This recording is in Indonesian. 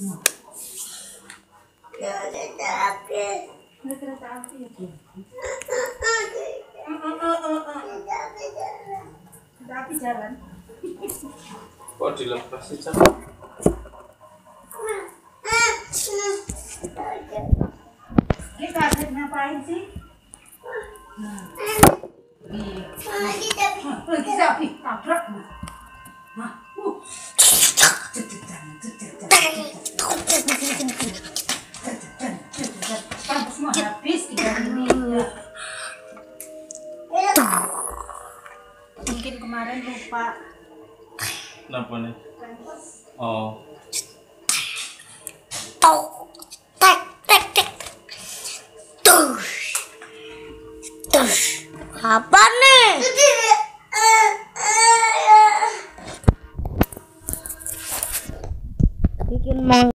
Kereta api. Kereta api ya. Kereta api jalan. Kok dilepas sih, Cak? Kita akan ngapain sih? Kita api tabrak. Kampus mau habis 3 menit. Mungkin kemarin lupa. Kenapa nih? Oh. Apa nih? Bikin